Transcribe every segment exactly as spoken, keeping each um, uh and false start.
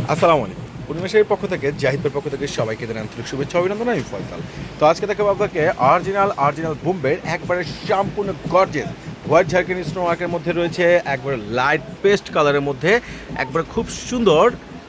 আসসালামু আলাইকুম। পূর্ণিমাশাহীর পক্ষ থেকে জাহিদের পক্ষ থেকে সবাইকে জানাই আন্তরিক শুভেচ্ছা অভিনন্দন। আমি ফয়সাল। তো আজকে দেখাবো আপনাকে অরিজিনাল অরিজিনাল বোম্বের একবারে সম্পূর্ণ গর্জিয়াস হোয়াইট ঝাড়খান্ড স্নো ওয়ার্কের মধ্যে রয়েছে একবারে লাইট পেস্ট কালারের মধ্যে একবারে খুব সুন্দর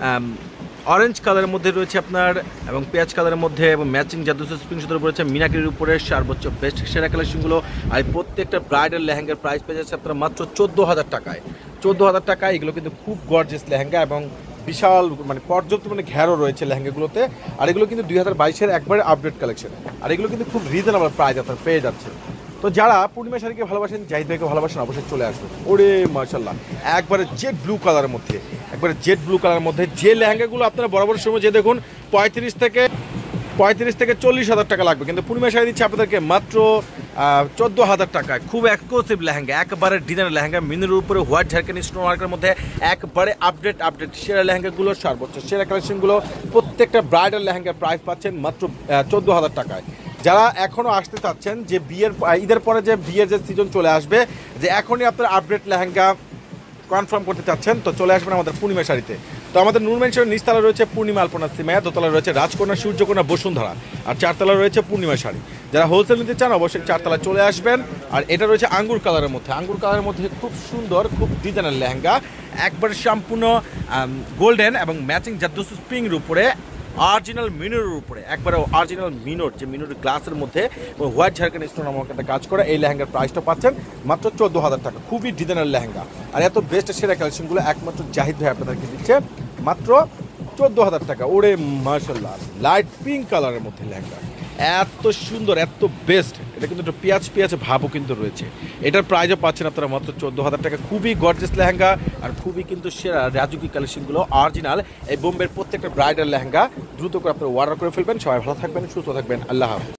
অরেঞ্জ কালারের মধ্যে রয়েছে আপনার এবং পেঁয়াজ কালারের মধ্যে এবং ম্যাচিং জাদুসের স্প্রিং সুতোর রয়েছে মিনাকির উপরে সর্বোচ্চ বেস্ট সেরা কালেকশনগুলো। আর প্রত্যেকটা ব্রাইডাল লেহেঙ্গার প্রাইস পেয়ে যাচ্ছে আপনারা মাত্র চোদ্দো হাজার টাকায়। চোদ্দো হাজার টাকায় এগুলো কিন্তু খুব গর্জিয়াস লেহেঙ্গা এবং বিশাল মানে পর্যাপ্ত মানে ঘেরও রয়েছে লেহেঙ্গাগুলোতে। আর এগুলো কিন্তু দুই হাজার বাইশের একবারে আপডেট কালেকশন। আর এগুলো কিন্তু খুব রিজনেবল প্রাইস আপনার পেয়ে যাচ্ছে। তো যারা পূর্ণিমা শাড়িকে ভালোবাসেন, জাহিদ ভাইকে ভালোবাসেন, অবশ্যই চলে আসবেন। ওরে মাশাল্লাহ, একবারে জেড ব্লু কালারের মধ্যে একবারে জেড ব্লু কালারের মধ্যে যে লেহেঙ্গাগুলো আপনারা বরাবর সময় যে দেখুন পঁয়ত্রিশ থেকে পঁয়ত্রিশ থেকে চল্লিশ হাজার টাকা লাগবে, কিন্তু পূর্ণিমা শাড়ি দিচ্ছে আপনাদেরকে মাত্র চোদ্দো হাজার টাকায়। খুব এক্সক্লুসিভ লেহেঙ্গা, একবারে ডিজাইনের লেহেঙ্গা, মিনের উপরে হোয়াইট ঝাড়খান্ড স্টোন ওয়ার্কের মধ্যে একবারে আপডেট আপডেট সেরা লেহেঙ্গাগুলো, সর্বোচ্চ সেরা কালেকশনগুলো। প্রত্যেকটা ব্রাইডাল লেহেঙ্গার প্রাইস পাচ্ছেন মাত্র চোদ্দো হাজার টাকায়। যারা এখনও আসতে চাচ্ছেন যে বিয়ের ঈদের পরে যে বিয়ের যে সিজন চলে আসবে, যে এখনই আপনার আপডেট লেহেঙ্গা কনফার্ম করতে চাচ্ছেন, তো চলে আসবেন আমাদের পূর্ণিমা শাড়িতে। তো আমাদের নূর মেনশনের নিচতলা রয়েছে পূর্ণিমা আলপনা সিমায়া, দোতলা রয়েছে রাজকন্যা সূর্যকন্যা বসুন্ধরা, আর চারতলা রয়েছে পূর্ণিমা শাড়ি। যারা হোলসেল নিতে চান অবশ্যই চারতলা চলে আসবেন। আর এটা রয়েছে আঙ্গুর কালারের মধ্যে, আঙ্গুর কালারের মধ্যে খুব সুন্দর খুব ডিজাইনের লেহেঙ্গা, একবারে সম্পূর্ণ গোল্ডেন এবং ম্যাচিং জাদুস স্প্রিংয়ের উপরে অরিজিনাল মিনোর উপরে একবারে অরিজিনাল মিনোর যে মিনোর গ্লাসের মধ্যে হোয়াইট ঝাড়খান্ড স্টোন নামক একটা কাজ করে এই লেহেঙ্গার প্রাইসটা পাচ্ছেন মাত্র চোদ্দো হাজার টাকা। খুবই ডিজাইনার লেহেঙ্গা। আর এত বেস্ট সেরা কালেকশনগুলো একমাত্র জাহিদ ভাই আপনাদেরকে দিচ্ছে মাত্র চোদ্দো হাজার টাকা। ওরে মাশাল্লাহ, লাইট পিঙ্ক কালারের মধ্যে লেহেঙ্গা, এত সুন্দর এত বেস্ট। এটা কিন্তু একটা পেঁয়াজ পেঁয়াজ ভাবও কিন্তু রয়েছে। এটার প্রাইসও পাচ্ছেন আপনারা মাত্র চোদ্দো হাজার টাকা। খুবই গর্জিয়াস লেহেঙ্গা আর খুবই কিন্তু সেরা রাজুকি কালেকশনগুলো অরিজিনাল এই বোম্বের প্রত্যেকটা ব্রাইডাল লেহেঙ্গা। দ্রুত করে আপনারা অর্ডার করে ফেলবেন। সবাই ভালো থাকবেন, সুস্থ থাকবেন। আল্লাহ হাফেজ।